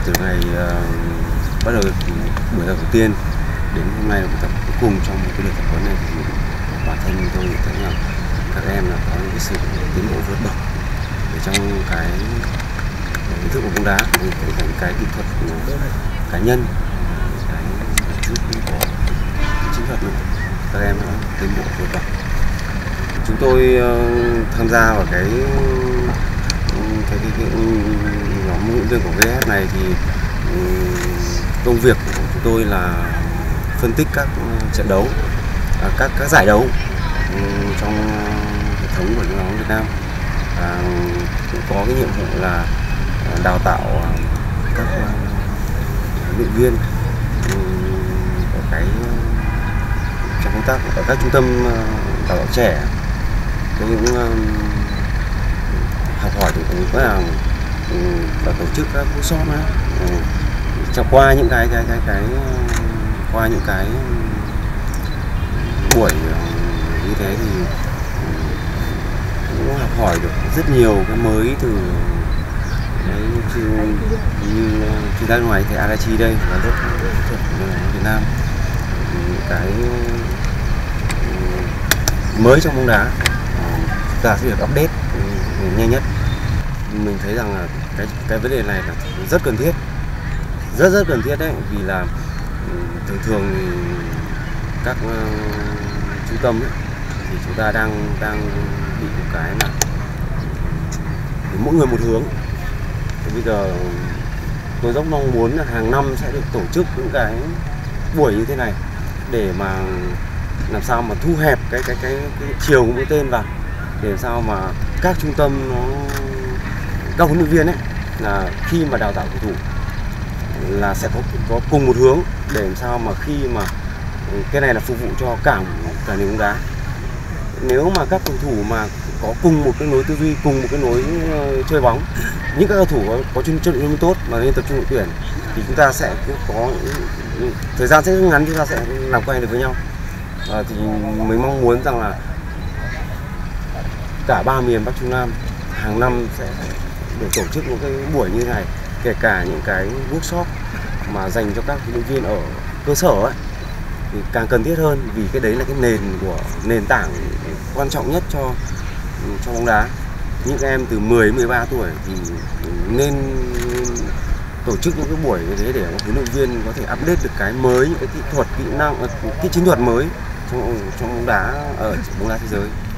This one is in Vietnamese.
từ ngày bắt đầu buổi tập đầu tiên đến hôm nay buổi tập cuối cùng trong cái đợt tập huấn này thì bản thân tôi thấy là các em là có những cái sự tiến bộ vượt bậc ở trong cái ý thức của bóng đá, cái kỹ thuật cá nhân, cái chút của chiến thuật nữa, các em đã tiến bộ vượt bậc. Chúng tôi tham gia vào cái nhóm huấn luyện viên của VF này thì công việc của chúng tôi là phân tích các trận đấu, các giải đấu trong hệ thống của bóng Việt Nam, và cũng có cái nhiệm vụ là đào tạo các huấn luyện viên ở cái trong công tác ở các trung tâm đào tạo trẻ. Tôi cũng học hỏi thì cũng có là tổ chức các workshop qua những qua những cái buổi như thế thì cũng học hỏi được rất nhiều cái mới từ đấy, như chuyên gia ngoài thầy Arachi đây là rất thuật Việt Nam, những cái mới trong bóng đá chúng ta sẽ được update nhanh nhất. Mình thấy rằng là cái vấn đề này là rất cần thiết, rất cần thiết đấy, vì là thường các trung tâm ấy, thì chúng ta đang bị một cái là mỗi người một hướng. Thì bây giờ tôi rất mong muốn là hàng năm sẽ được tổ chức những cái buổi như thế này để mà làm sao mà thu hẹp cái chiều của mũi tên vào, để làm sao mà các trung tâm các huấn luyện viên ấy là khi mà đào tạo cầu thủ là sẽ có cùng một hướng, để làm sao mà khi mà cái này là phục vụ cho cả nền bóng đá. Nếu mà các cầu thủ mà có cùng một cái lối tư duy, cùng một cái lối chơi bóng, những các cầu thủ có chất lượng tốt mà nên tập trung đội tuyển thì chúng ta sẽ có thời gian sẽ ngắn, chúng ta sẽ làm quen được với nhau. Thì mình mong muốn rằng là cả ba miền Bắc Trung Nam hàng năm sẽ được tổ chức những cái buổi như thế này, kể cả những cái workshop mà dành cho các huấn luyện viên ở cơ sở ấy, thì càng cần thiết hơn, vì cái đấy là cái nền tảng quan trọng nhất cho bóng đá. Những em từ 10 đến 13 tuổi thì nên tổ chức những cái buổi như thế để huấn luyện viên có thể update được cái mới, những cái kỹ thuật, kỹ năng, cái chiến thuật mới trong bóng đá ở bóng đá thế giới.